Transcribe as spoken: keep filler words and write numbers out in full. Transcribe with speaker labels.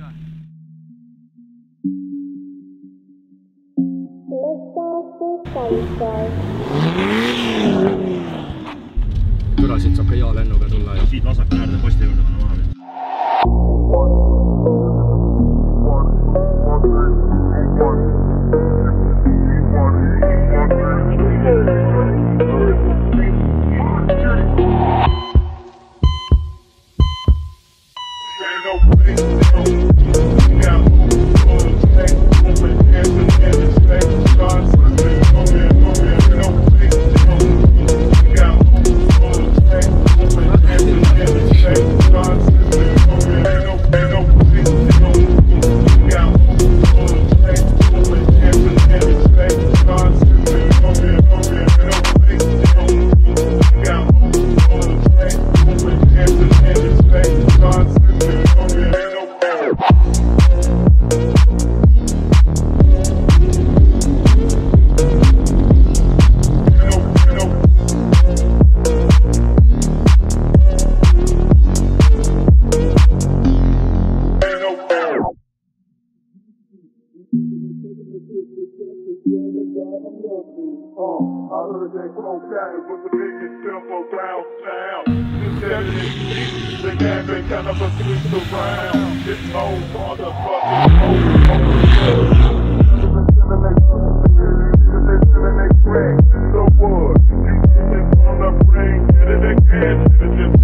Speaker 1: türa, siit saab ka hea lennuga tulla ja
Speaker 2: siit vasakul äärde posti juurde panna maha.
Speaker 3: I heard that Cold Cabin was the biggest tempo around town. Since seventy-six, the game been kind of a switch around. This whole motherfucking whole So what? You just on the brain, get it again, just